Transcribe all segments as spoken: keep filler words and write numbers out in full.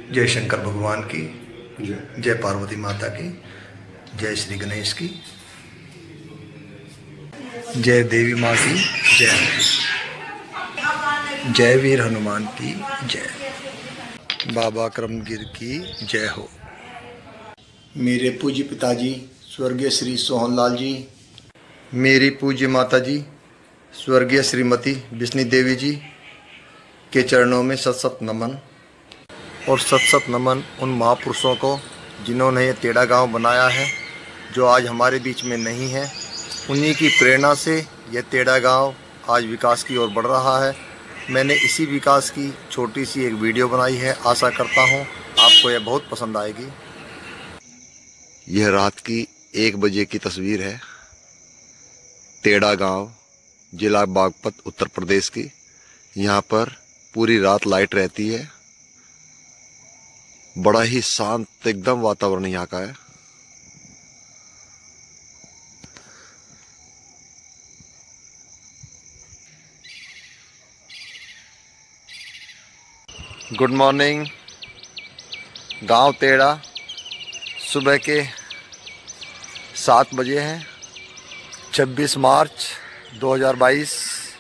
जय शंकर भगवान की जय, जय पार्वती माता की, जय श्री गणेश की, जय देवी माँ की जय, जय वीर हनुमान की जय, बाबा करमगिर की जय हो। मेरे पूज्य पिताजी स्वर्गीय श्री सोहनलाल जी, मेरी पूज्य माता जी स्वर्गीय श्रीमती बिस्नी देवी जी के चरणों में सत सत नमन, और सत सत नमन उन महापुरुषों को जिन्होंने ये तेड़ा गांव बनाया है, जो आज हमारे बीच में नहीं है। उन्हीं की प्रेरणा से यह तेड़ा गांव आज विकास की ओर बढ़ रहा है। मैंने इसी विकास की छोटी सी एक वीडियो बनाई है, आशा करता हूं आपको यह बहुत पसंद आएगी। यह रात की एक बजे की तस्वीर है, तेड़ा गांव, जिला बागपत, उत्तर प्रदेश की। यहाँ पर पूरी रात लाइट रहती है। बड़ा ही शांत एकदम वातावरण यहाँ का है। Good morning. गांव तेड़ा, सुबह के सात बजे हैं, छब्बीस मार्च दो हज़ार बाईस।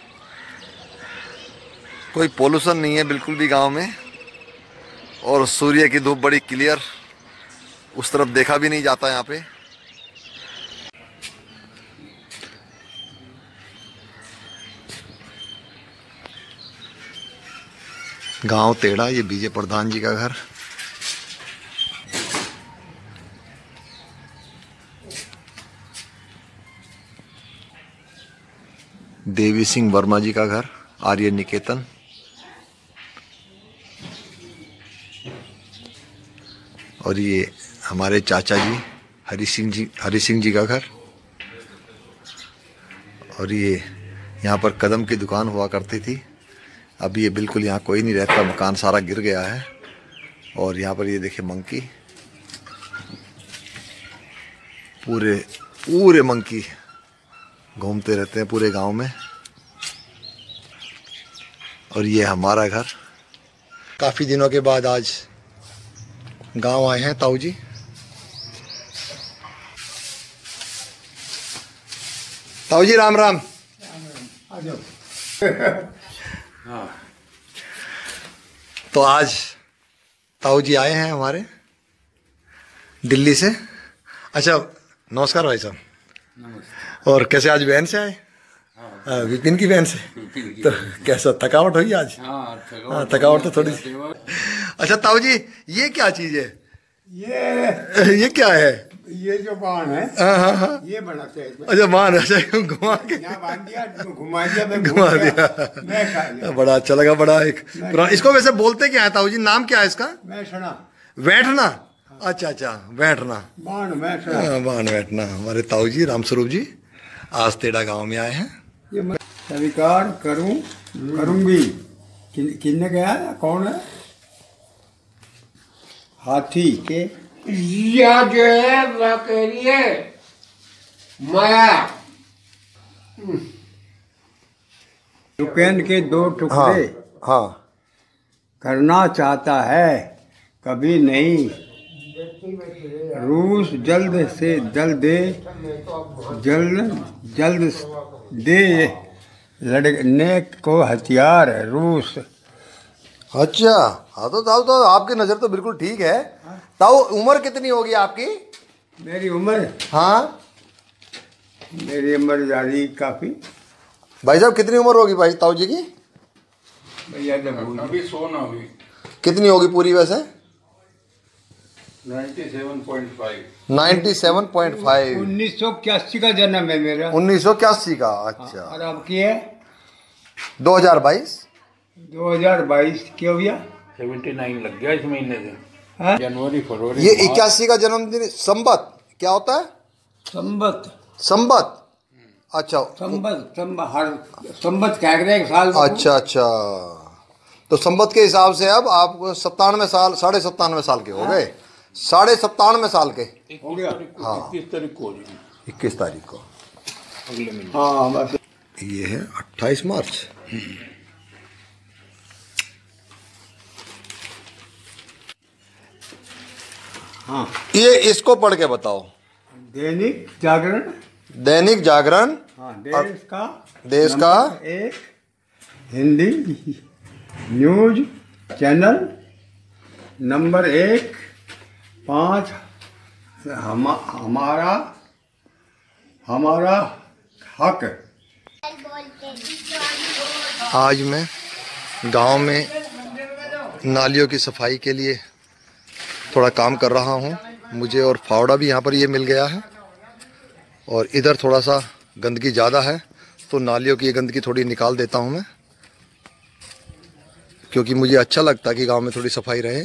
कोई पोल्यूशन नहीं है बिल्कुल भी गांव में, और सूर्य की धूप बड़ी क्लियर, उस तरफ देखा भी नहीं जाता यहाँ पे। गांव तेड़ा, ये बीजे प्रधान जी का घर। देवी सिंह वर्मा जी का घर, आर्य निकेतन। और ये हमारे चाचा जी हरि सिंह जी हरि सिंह जी का घर। और ये यहाँ पर कदम की दुकान हुआ करती थी। अभी ये बिल्कुल यहाँ कोई नहीं रहता, मकान सारा गिर गया है। और यहाँ पर ये देखिए मंकी, पूरे पूरे मंकी घूमते रहते हैं पूरे गांव में। और ये हमारा घर। काफ़ी दिनों के बाद आज गांव आए हैं ताऊ जी। ताऊ जी राम राम। आ जाओ। हाँ। तो आज ताऊ जी आए हैं हमारे दिल्ली से। अच्छा, नमस्कार भाई साहब। नमस्कार। और कैसे आज वैन से आए? हाँ, विपिन की वैन से। तो कैसा थकावट हुई आज? हाँ, थकावट तो थोड़ी सी। अच्छा ताऊ जी, ये क्या चीज है? ये ये क्या है? ये जो बाण है, हाँ हाँ हाँ, ये बनाते हैं। अच्छा बाण, अच्छा घुमा के बांध दिया, घुमा दिया, मैं घुमा दिया। बड़ा अच्छा लगा। बड़ा एक पुराना, इसको वैसे बोलते क्या है ताऊ जी? नाम क्या है इसका? बैठना। बैठना। अच्छा अच्छा, बैठना, बाण बैठना। बाण बैठना। हमारे ताऊ जी रामस्वरूप जी आज तेड़ा गांव में आए हैं। ये मैं स्वीकार करूं, करूंगी। किन किन्ने कहा है? कौन है? हाथी के या जो है करिए माया। रुकैन के दो टुकड़े। हाँ, हाँ। करना चाहता है कभी नहीं, रूस जल्द से जल्द दे, जल्द जल्द दे लड़ने को हथियार रूस। अच्छा, हाँ तो ताऊ, तो आपकी नज़र तो बिल्कुल ठीक है। ताऊ उम्र कितनी होगी आपकी? मेरी उम्र? हाँ, मेरी उम्र जारी काफी। भाई साहब कितनी उम्र होगी भाई ताऊ जी की? भैया अभी सोना हुई कितनी होगी पूरी वैसे? सत्तानवे पॉइंट पाँच। सत्तानवे पॉइंट पाँच। उन्नीस सौ इक्यासी का जन्म है मेरा। उन्नीस सौ इक्यासी का। अच्छा। और आपकी है? दो हज़ार बाईस। दो हज़ार बाईस क्यों भैया? उन्यासी लग गया इस महीने से। हाँ? जनवरी फरवरी। ये इक्यासी का जन्मदिन। संबत क्या होता है? संबत। संबत। अच्छा, संबत संबत हर संबत कह रहे एक साल। अच्छा अच्छा, तो संबत के हिसाब से अब आप सत्तानवे साल, साढ़े सत्तानवे साल के हो गए। साढ़े सत्तानवे साल के हो गया। हाँ, इक्कीस तारीख को हो जाएगी। इक्कीस तारीख को। अगले महीने। हाँ बस। ये है अट्ठाईस मार्च। हाँ, ये इसको पढ़ के बताओ। दैनिक जागरण। दैनिक जागरण। हाँ, देश का देश का नंबर एक हिंदी न्यूज चैनल नंबर एक। पाँच हम, हमारा हमारा हक। आज मैं गांव में नालियों की सफाई के लिए थोड़ा काम कर रहा हूं। मुझे और फावड़ा भी यहां पर ये मिल गया है, और इधर थोड़ा सा गंदगी ज़्यादा है, तो नालियों की ये गंदगी थोड़ी निकाल देता हूं मैं, क्योंकि मुझे अच्छा लगता है कि गांव में थोड़ी सफाई रहे।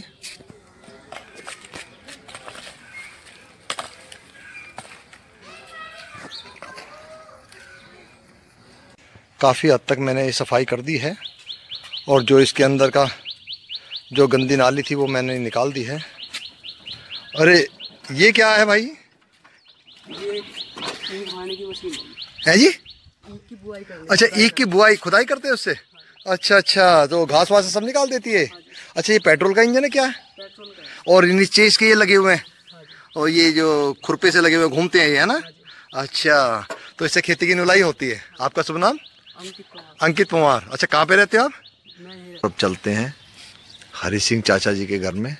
काफ़ी हद तक मैंने ये सफाई कर दी है, और जो इसके अंदर का जो गंदी नाली थी वो मैंने निकाल दी है। अरे ये क्या है भाई? ये खाने की मशीन है जी? ईख की बुआई करने। अच्छा, ईख की बुआई खुदाई करते हैं उससे? अच्छा अच्छा, तो घास वास सब निकाल देती है। अच्छा, ये पेट्रोल का इंजन है क्या? पेट्रोल का। और नीचे इसके ये लगे हुए हैं, और ये जो खुरपे से लगे हुए घूमते हैं ये, है ना? अच्छा, तो इससे खेती की नुलाई होती है। आपका शुभ नाम? अंकित कुमार। अंकित पवार। अच्छा, कहाँ पे रहते हो आप? मैं ही अब चलते हैं हरि सिंह चाचा जी के घर में।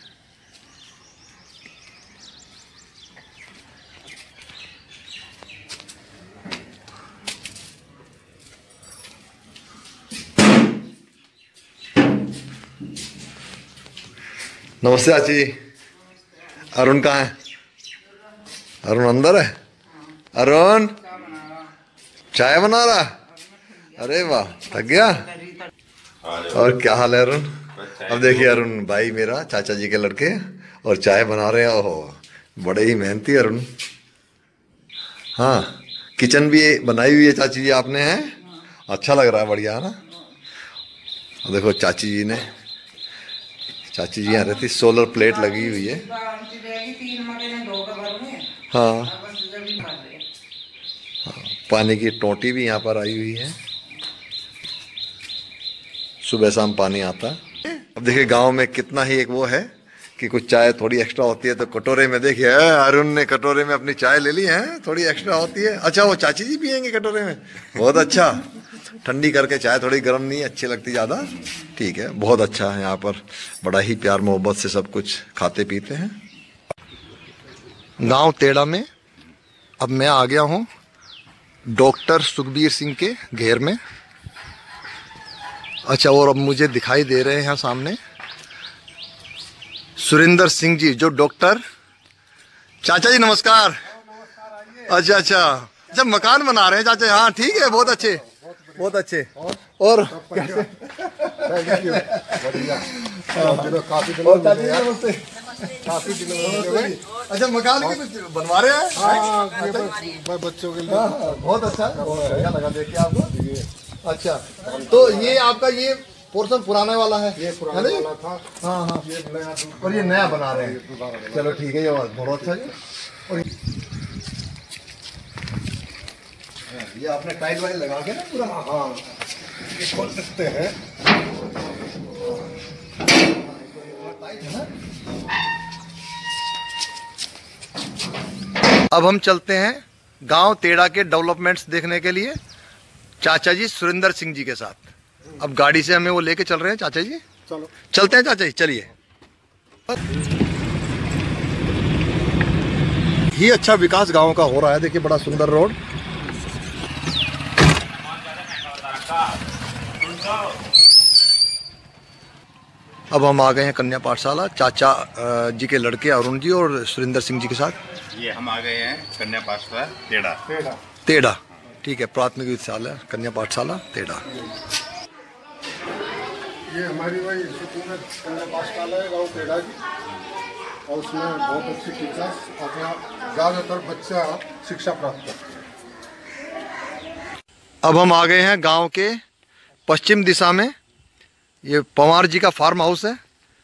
नमस्ते चाची जी। अरुण कहाँ है? अरुण अंदर है? अरुण चाय बना रहा? अरे वाह, थक गया? और क्या हाल है अरुण? अब देखिए अरुण भाई मेरा, चाचा जी के लड़के, और चाय बना रहे हैं। ओहो, बड़े ही मेहनती अरुण। हाँ, किचन भी बनाई हुई है चाची जी आपने, हैं? अच्छा लग रहा है, बढ़िया है ना? और देखो चाची जी ने, चाची जी यहाँ रहती, सोलर प्लेट लगी हुई है। हाँ, हाँ, पानी की टोटी भी यहाँ पर आई हुई है, सुबह शाम पानी आता है। अब देखिए गांव में कितना ही एक वो है कि कुछ चाय थोड़ी एक्स्ट्रा होती है तो कटोरे में, देखिए अरुण ने कटोरे में अपनी चाय ले ली है, थोड़ी एक्स्ट्रा होती है। अच्छा, वो चाची जी पियेंगे कटोरे में? बहुत अच्छा, ठंडी करके चाय, थोड़ी गर्म नहीं अच्छी लगती ज़्यादा। ठीक है, बहुत अच्छा है। यहाँ पर बड़ा ही प्यार मोहब्बत से सब कुछ खाते पीते हैं। गांव तेड़ा में अब मैं आ गया हूँ डॉक्टर सुखबीर सिंह के घेर में। अच्छा, और अब मुझे दिखाई दे रहे हैं यहाँ सामने सुरेंद्र सिंह जी, जो डॉक्टर। चाचा जी नमस्कार। अच्छा अच्छा अच्छा, मकान बना रहे हैं चाचा? हाँ ठीक है, बहुत अच्छे बहुत अच्छे। और कैसे? काफी और चाचा जी नमस्ते। काफी दिनों। अच्छा, मकान भी कुछ बनवा रहे हैं? हाँ, बच्चों के लिए बहुत अच्छा, बढ़िया लगा देख के आपको। अच्छा, तो ये आपका ये पोर्शन पुराने वाला है? ये पुराना वाला था। हाँ हाँ, ये नया और ये नया बना रहे हैं। चलो ठीक है, ये बहुत अच्छा जी। और ये आपने टाइल वाइल लगा के ना पूरा? हाँ, ये खोल सकते हैं। अब हम चलते हैं गांव तेड़ा के डेवलपमेंट्स देखने के लिए चाचा जी सुरेंद्र सिंह जी के साथ। अब गाड़ी से हमें वो लेके चल रहे हैं चाचा जी। चलो चलते हैं चाचा जी, चलिए। ही अच्छा विकास गांव का हो रहा है, देखिए बड़ा सुंदर रोड। अब हम आ गए हैं कन्या पाठशाला, चाचा जी के लड़के अरुण जी और सुरेंद्र सिंह जी के साथ। ये हम आ गए हैं कन्या पाठशाला तेड़ा। पेड़ा तेड़ा, ठीक है, प्राथमिक विद्यालय कन्या पाठशाला तेड़ा। ये हमारी वही सुकूनत कन्या पाठशाला है गाँव पेड़ा की, और उसमें बहुत अच्छी टीचर्स, अपना ज़्यादातर बच्चा शिक्षा प्राप्त करते हैं। अब हम आ गए हैं गांव के पश्चिम दिशा में। ये पवार जी का फार्म हाउस है,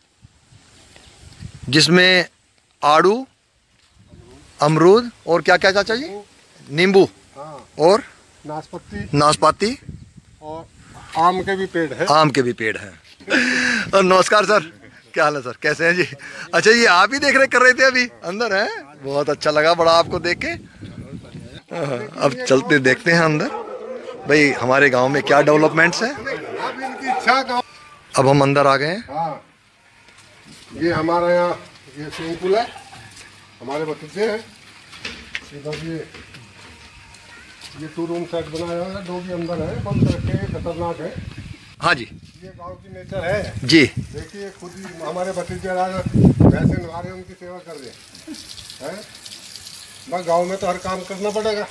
जिसमें आड़ू, अमरूद और क्या क्या चाचा जी? नींबू हाँ, और नाशपाती नाशपाती और आम के भी पेड़ है। आम के भी पेड़ हैं। और नमस्कार सर, क्या हाल है सर, कैसे हैं जी? अच्छा, ये आप ही देख रेख कर रहे थे अभी अंदर हैं? बहुत अच्छा लगा बड़ा आपको देख के। अब चलते देखते हैं अंदर भाई हमारे गांव में क्या डेवलपमेंट्स हैं। अब इनकी इच्छा का अब हम अंदर आ गए हैं। हाँ, ये हमारा यहाँ ये स्विमिंग पूल है, हमारे भतीजे हैं। इधर ये ये टू रूम सेट बनाया है, दो भी अंदर है, बंद रखे खतरनाक है। हाँ जी, ये गांव की नेचर है जी। देखिए, खुद ही हमारे भतीजे वैसे नहा रहे, उनकी सेवा कर रहे हैं। बस गांव में तो हर काम करना पड़ेगा।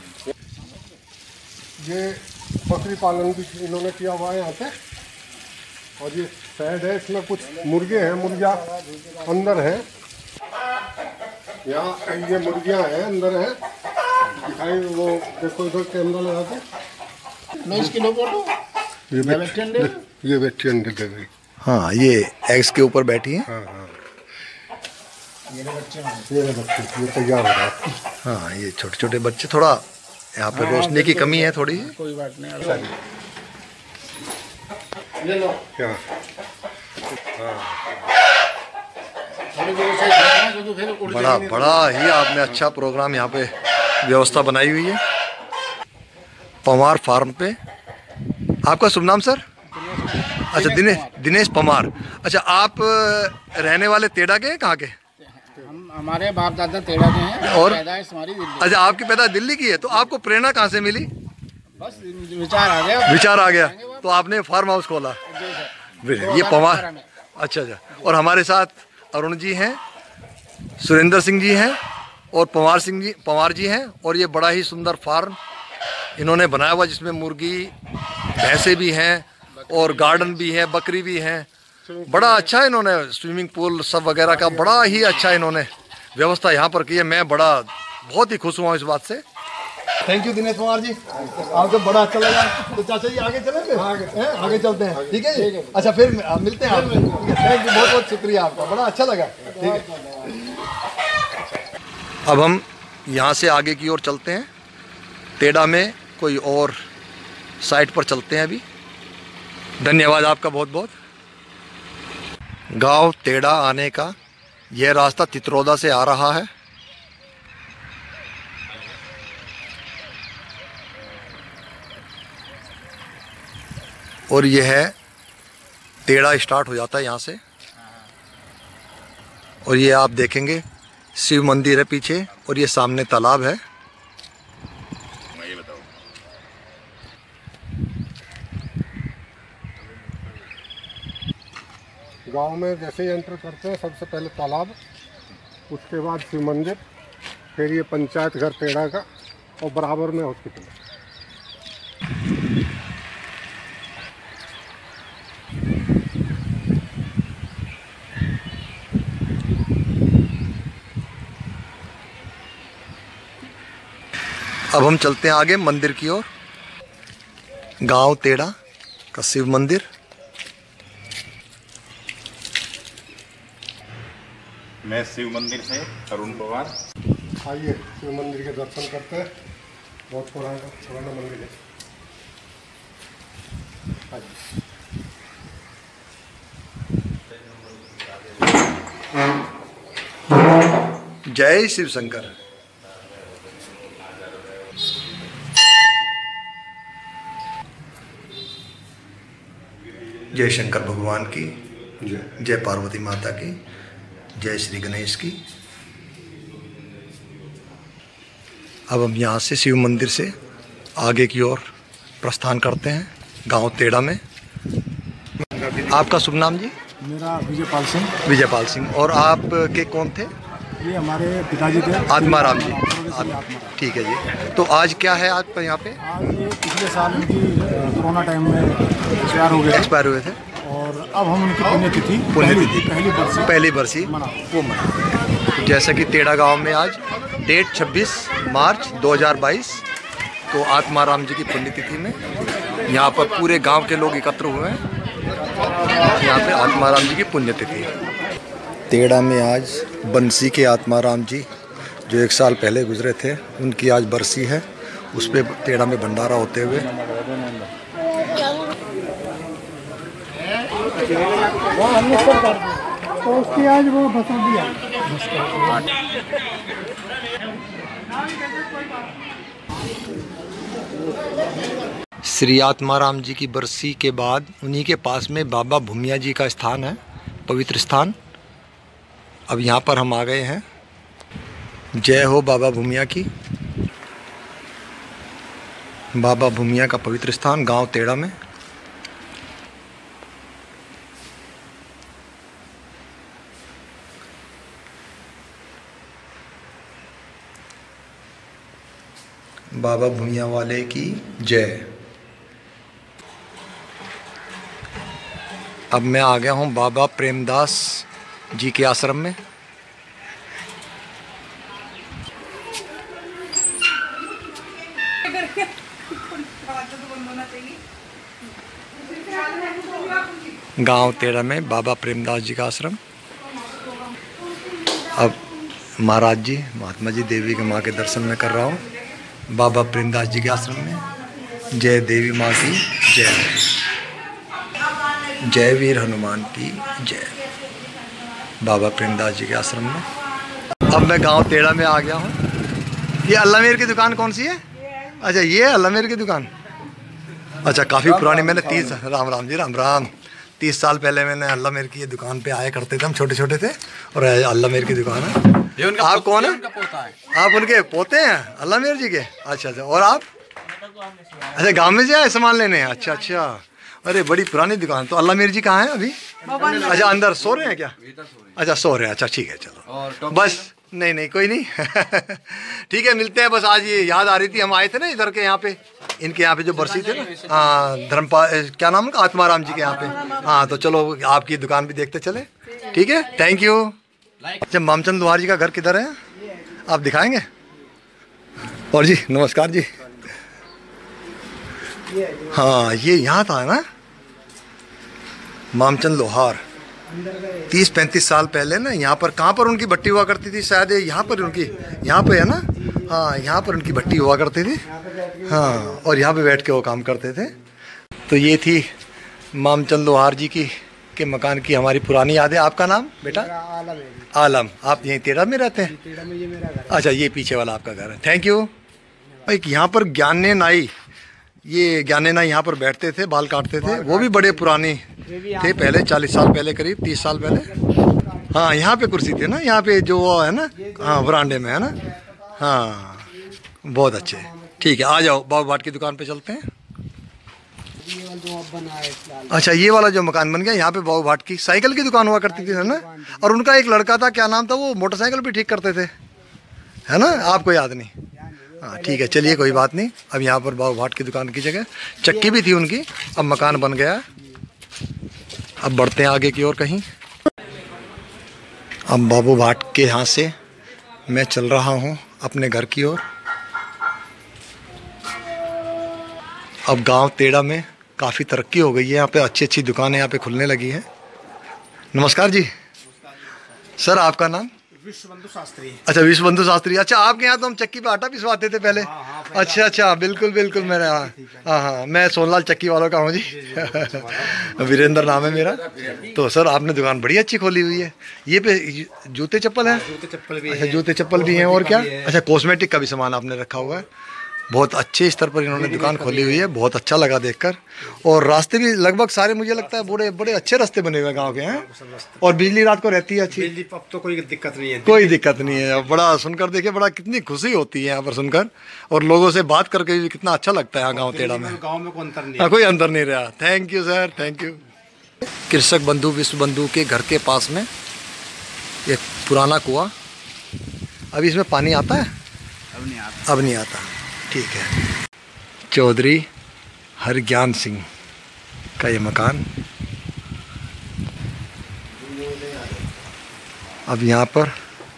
ये बकरी पालन भी इन्होंने किया हुआ है यहाँ पे, और ये शेड है, इसमें कुछ मुर्गे हैं, मुर्गियाँ अंदर है। यहाँ ये मुर्गियाँ हैं अंदर है, दिखाई वो देखो, इधर कैमरा लगा के मैं इसकी लो फोटो ये बैठी ये बैठी अंडे दे रही। हाँ, ये एग्स के ऊपर बैठी हैं। हाँ हाँ, ये बच्चे ये तैयार हो रहा है। हाँ, ये छोटे छोटे बच्चे, थोड़ा यहाँ पे रोशनी की कमी है थोड़ी। कोई बात नहीं, ये लो क्या बड़ा बड़ा ही आपने अच्छा प्रोग्राम यहाँ पे व्यवस्था बनाई हुई है पवार फार्म पे। आपका शुभ नाम सर? अच्छा, दिनेश दिनेश पवार। अच्छा, आप रहने वाले तेड़ा के हैं? कहाँ के? हम हमारे बाप दादा तेड़ा के हैं और पैदाइश हमारी दिल्ली। अच्छा, आपकी पैदा दिल्ली की है, तो आपको प्रेरणा कहाँ से मिली? बस विचार आ गया, विचार आ गया तो आपने फार्म हाउस खोला। ये पवार, अच्छा अच्छा। और हमारे साथ अरुण जी हैं, सुरेंद्र सिंह जी हैं और पवार सिंह जी पवार जी हैं। और ये बड़ा ही सुंदर फार्म इन्होंने बनाया हुआ, जिसमें मुर्गी भैंसे भी हैं और गार्डन भी है, बकरी भी हैं। बड़ा अच्छा इन्होंने स्विमिंग पूल सब वगैरह का बड़ा ही अच्छा इन्होंने व्यवस्था यहाँ पर की है। मैं बड़ा बहुत ही खुश हुआ इस बात से। थैंक यू दिनेश कुमार जी, आपको बड़ा अच्छा लगा। तो चाचा जी आगे चलेंगे? आगे हैं? आगे चलते हैं, ठीक है जी। अच्छा, फिर मिलते हैं आप। थैंक यू, बहुत बहुत शुक्रिया आपका, बड़ा अच्छा लगा। ठीक है, अब हम यहाँ से आगे की ओर चलते हैं। तेड़ा में कोई और साइट पर चलते हैं अभी। धन्यवाद आपका बहुत बहुत। गांव तेड़ा आने का यह रास्ता तित्रोदा से आ रहा है। और यह है तेड़ा स्टार्ट हो जाता है यहाँ से। और ये आप देखेंगे शिव मंदिर है पीछे, और ये सामने तालाब है। गांव में जैसे ही एंटर करते हैं, सबसे पहले तालाब, उसके बाद शिव मंदिर, फिर ये पंचायत घर तेड़ा का, और बराबर में हॉस्पिटल। अब हम चलते हैं आगे मंदिर की ओर। गांव तेड़ा का शिव मंदिर। मैं शिव मंदिर से अरुण पवार। आइए शिव मंदिर के दर्शन करते हैं, बहुत पुराना पुराना मंदिर है। जय शिव शंकर। जय शंकर भगवान की, जय पार्वती माता की, जय श्री गणेश की। अब हम यहाँ से शिव मंदिर से आगे की ओर प्रस्थान करते हैं गांव तेड़ा में। आपका शुभ नाम जी? मेरा विजयपाल सिंह। विजयपाल सिंह। और आप के कौन थे? ये हमारे पिताजी थे, आत्माराम जी। आत्माराम। ठीक है जी। तो आज क्या है आप यहाँ पे? आज ये पिछले साल इनकी कोरोना टाइम में एक्सपायर हो गए एक्सपायर हुए थे, और अब हम उनकी पुण्यतिथि पुण्यतिथि पहली बरसी पहली बरसी मना वो मना। जैसा कि तेड़ा गांव में आज डेट छब्बीस मार्च दो हज़ार बाईस को आत्माराम जी की पुण्यतिथि में यहाँ पर पूरे गांव के लोग एकत्र हुए हैं। यहाँ पे आत्माराम जी की पुण्यतिथि है। तेड़ा में आज बंसी के आत्माराम जी जो एक साल पहले गुजरे थे, उनकी आज बरसी है। उस पर तेड़ा में भंडारा होते हुए तो उसकी आज वो बता दिया। श्री आत्माराम जी की बरसी के बाद उन्हीं के पास में बाबा भूमिया जी का स्थान है, पवित्र स्थान। अब यहाँ पर हम आ गए हैं। जय हो बाबा भूमिया की। बाबा भूमिया का पवित्र स्थान गांव तेड़ा में। बाबा भूमिया वाले की जय। अब मैं आ गया हूँ बाबा प्रेमदास जी के आश्रम में। गांव तेड़ा में बाबा प्रेमदास जी का आश्रम। अब महाराज जी, महात्मा जी, देवी के माँ के दर्शन में कर रहा हूँ बाबा प्रेमदास जी के आश्रम में। जय देवी माँ की जय। जय वीर हनुमान की जय। बाबा प्रेमदास जी के आश्रम में। अब मैं गांव तेड़ा में आ गया हूँ। ये अल्लामेर की दुकान कौन सी है? अच्छा, ये अल्लामेर की दुकान। अच्छा, काफ़ी पुरानी। मैंने तीस राम राम जी, राम राम। तीस साल पहले मैंने अल्लामेर की ये दुकान पे आया करते थे, हम छोटे छोटे थे। और अल्लामेर की दुकान है। आप कौन है? आप उनके पोते हैं अल्लामेर जी के? अच्छा अच्छा। और आप? अच्छा, गाँव में जाए सामान लेने। अच्छा अच्छा। अरे बड़ी पुरानी दुकान। तो अल्लामेर जी कहाँ है अभी? अच्छा, अंदर सो रहे हैं क्या? अच्छा, सो रहे हैं। अच्छा ठीक है, चलो बस। नहीं नहीं, कोई नहीं। ठीक है, मिलते हैं। बस आज ये याद आ रही थी, हम आए थे ना इधर के यहाँ पे, इनके यहाँ पे जो बरसी थे ना। हाँ, धर्मपाल, क्या नाम है, आत्माराम जी के यहाँ पे। हाँ, तो चलो आपकी दुकान भी देखते चले। ठीक है, थैंक यू। अच्छा, मामचंद लोहार जी का घर किधर है, आप दिखाएंगे? और जी नमस्कार जी। हाँ, ये यहाँ था ना मामचंद लोहार। तीस पैंतीस साल पहले ना यहाँ पर, कहाँ पर उनकी भट्टी हुआ करती थी? शायद यहाँ पर उनकी, यहाँ पे है ना। हाँ, यहाँ पर उनकी भट्टी हुआ करती थी। हाँ, और यहाँ पे बैठ के वो काम करते थे। तो ये थी मामचंद लोहार जी की के मकान की हमारी पुरानी यादें। आपका नाम बेटा? आलम है। आलम। आप यहीं तेड़ा में रहते हैं? तेड़ा में ये मेरा घर। अच्छा, ये पीछे वाला आपका घर है। Thank you. एक यहाँ पर ज्ञाने नाई, ये ज्ञाने नाई यहाँ पर बैठते थे, बाल काटते थे। वो भी बड़े पुराने थे, पहले चालीस साल पहले, करीब तीस साल पहले। हाँ, यहाँ पे कुर्सी थी ना, यहाँ पे जो वो है ना। हाँ, वरांडे में है ना। हाँ, बहुत अच्छे। ठीक है, आ जाओ बाबू भाट की दुकान पे चलते हैं। अच्छा, ये वाला जो मकान बन गया, यहाँ पे बाबू भाट की साइकिल की दुकान हुआ करती थी, है ना। और उनका एक लड़का था, क्या नाम था, वो मोटरसाइकिल भी ठीक करते थे, है ना। आपको याद नहीं? हाँ ठीक है, चलिए कोई बात नहीं। अब यहाँ पर बाबू भाट की दुकान की जगह चक्की भी थी उनकी, अब मकान बन गया। अब बढ़ते हैं आगे की ओर कहीं। अब बाबू भाट के यहाँ से मैं चल रहा हूँ अपने घर की ओर। अब गांव तेड़ा में काफ़ी तरक्की हो गई है, यहाँ पे अच्छी अच्छी दुकानें यहाँ पे खुलने लगी हैं। नमस्कार जी। सर, आपका नाम? विश्वबंधु शास्त्री। अच्छा, विश्वबंधु शास्त्री। अच्छा, आपके यहाँ तो हम चक्की पे आटा पिसवाते थे पहले। अच्छा अच्छा, बिल्कुल बिल्कुल। मेरा हाँ हाँ, मैं सोनलाल चक्की वालों का हूँ जी। वीरेंद्र नाम है मेरा। तो सर, आपने दुकान बड़ी अच्छी खोली हुई है। ये पे जूते चप्पल हैं? जूते चप्पल भी। अच्छा, जूते चप्पल भी हैं। और क्या? अच्छा, कॉस्मेटिक का भी सामान आपने रखा हुआ है। बहुत अच्छे स्तर पर इन्होंने दुकान खोली हुई है, बहुत अच्छा लगा देखकर। और रास्ते भी लगभग सारे, मुझे लगता है बड़े बड़े अच्छे रास्ते बने हुए हैं गांव के हैं। और बिजली रात को रहती है अच्छी? बिजली अब तो कोई दिक्कत नहीं है। कोई दिक्कत नहीं है। बड़ा सुनकर देखिए, बड़ा कितनी खुशी होती है यहाँ पर सुनकर, और लोगों से बात करके भी कितना अच्छा लगता है यहाँ गाँव तेड़ा में। गाँव में कोई अंतर नहीं हाँ, कोई अंतर नहीं रहा। Thank you sir, thank you. कृषक बंधु विश्व बंधु के घर के पास में एक पुराना कुआं। अभी इसमें पानी आता है? अब नहीं आता। अब नहीं आता। ठीक है। चौधरी हरज्ञान सिंह का ये मकान। अब यहाँ पर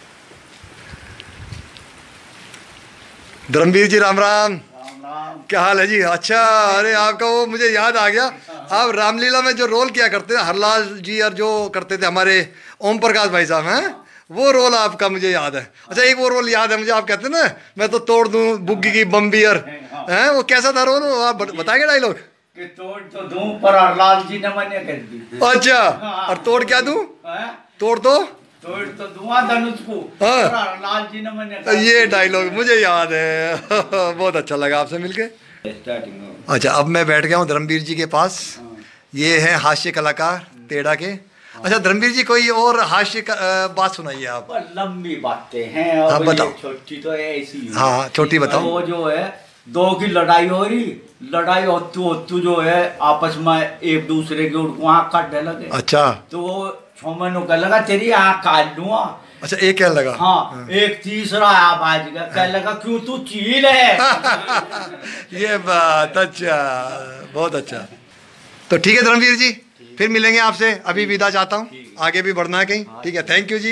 धर्मवीर जी, राम राम। क्या हाल है जी? अच्छा, अरे आपका वो मुझे याद आ गया, आप रामलीला में जो रोल किया करते थे, हरलाल जी और जो करते थे हमारे ओम प्रकाश भाई साहब हैं, वो रोल आपका मुझे याद है। अच्छा, एक वो रोल याद है मुझे, आप कहते हैं ना, मैं तो तोड़ दूं बुग्गी की बम बियर, हैं? वो कैसा था रोल? आप बताएंगे डायलॉग? कि तोड़ तो दूं पर हरलाल जी ने मना कर दी। अच्छा, और तोड़ क्या दूं? हैं? तोड़ दो तोड़ तो दूंगा धनुष को, हाँ। पर हरलाल जी ने मना कर ये डायलॉग मुझे याद है। बहुत अच्छा लगा आपसे मिलके। स्टार्टिंग अच्छा, अब मैं बैठ गया हूँ धर्मवीर जी के पास। ये है हास्य कलाकार तेड़ा के। अच्छा धर्मवीर जी, कोई और हास्य का, अ, बात सुनाइए आप। पर लंबी बातें हैं और हाँ, ये बताओ। छोटी तो है ऐसी ही। हाँ, छोटी बताओ। वो जो है दो की लड़ाई हो रही, लड़ाई होतू होतू जो है आपस में एक दूसरे के उनको आँख काटने लगे। अच्छा तो वो छोमन कह लगा तेरी आँख काट दूंगा। अच्छा, एक क्या लगा? हाँ, एक तीसरा आया बाज गया, कह लगा क्यों तू चील है। ये बात, अच्छा, बहुत अच्छा। तो ठीक है धर्मवीर जी, फिर मिलेंगे आपसे। अभी विदा चाहता हूँ, आगे भी बढ़ना है कहीं। ठीक है, थैंक यू जी।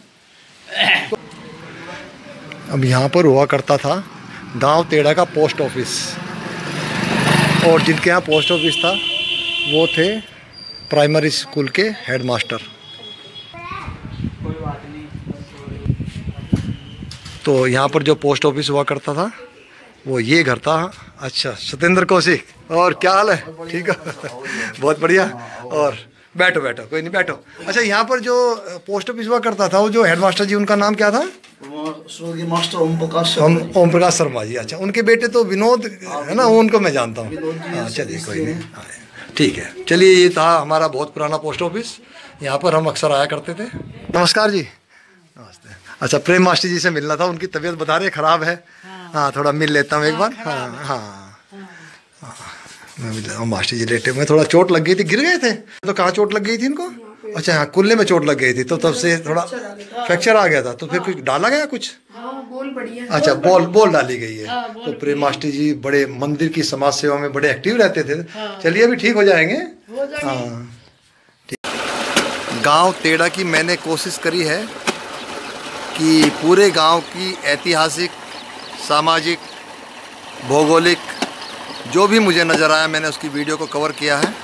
अब यहाँ पर हुआ करता था गांव तेड़ा का पोस्ट ऑफिस, और जिनके यहाँ पोस्ट ऑफिस था वो थे प्राइमरी स्कूल के हेडमास्टर। तो यहाँ पर जो पोस्ट ऑफिस हुआ करता था वो ये घर था। अच्छा, सत्येंद्र कौशिक, और क्या हाल है? ठीक है, बहुत बढ़िया। और बैठो बैठो, कोई नहीं, बैठो। अच्छा, यहाँ पर जो पोस्ट ऑफिस हुआ करता था वो जो हेडमास्टर जी, उनका नाम क्या था? स्वर्गीय मास्टर ओम प्रकाश हम ओम प्रकाश शर्मा जी। अच्छा, उनके बेटे तो विनोद है ना, उनको मैं जानता हूँ। हाँ, चलिए कोई नहीं, हाँ, ठीक है। चलिए, ये था हमारा बहुत पुराना पोस्ट ऑफिस, यहाँ पर हम अक्सर आया करते थे। नमस्कार जी। नमस्ते। अच्छा, प्रेम मास्टर जी से मिलना था, उनकी तबीयत बता रहे खराब है। हाँ, थोड़ा मिल लेता हूँ एक बार। हाँ हाँ, मैं मिल रहा हूँ। मास्टर जी लेटे हुए, थोड़ा चोट लग गई थी, गिर गए थे। तो कहाँ चोट लग गई थी इनको? अच्छा, हाँ, कुल्ले में चोट लग गई थी, तो तब से थोड़ा फ्रैक्चर आ गया था। तो फिर कुछ डाला गया कुछ? बोल बढ़िया। अच्छा, बॉल बॉल डाली गई है। तो प्रेम मास्टर जी बड़े मंदिर की समाज सेवा में बड़े एक्टिव रहते थे। चलिए, अभी ठीक हो जाएंगे। हाँ, ठीक। गांव तेड़ा की मैंने कोशिश करी है कि पूरे गांव की ऐतिहासिक, सामाजिक, भौगोलिक जो भी मुझे नज़र आया, मैंने उसकी वीडियो को कवर किया है।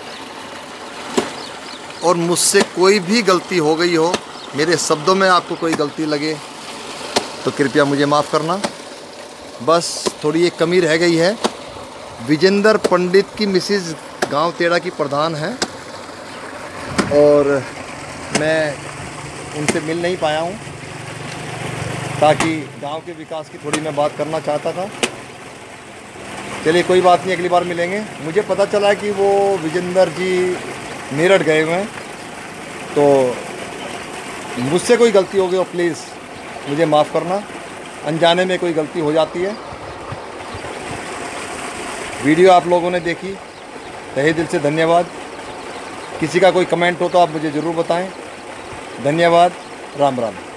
और मुझसे कोई भी गलती हो गई हो, मेरे शब्दों में आपको कोई गलती लगे तो कृपया मुझे माफ़ करना। बस थोड़ी एक कमी रह गई है। विजेंद्र पंडित की मिसेज गांव तेड़ा की प्रधान है, और मैं उनसे मिल नहीं पाया हूं, ताकि गांव के विकास की थोड़ी मैं बात करना चाहता था। चलिए, कोई बात नहीं, अगली बार मिलेंगे। मुझे पता चला कि वो विजेंद्र जी मेरठ गए हुए हैं, तो मुझसे कोई गलती हो गई हो प्लीज़ मुझे माफ़ करना। अनजाने में कोई गलती हो जाती है। वीडियो आप लोगों ने देखी, तहे दिल से धन्यवाद। किसी का कोई कमेंट हो तो आप मुझे ज़रूर बताएं। धन्यवाद। राम राम।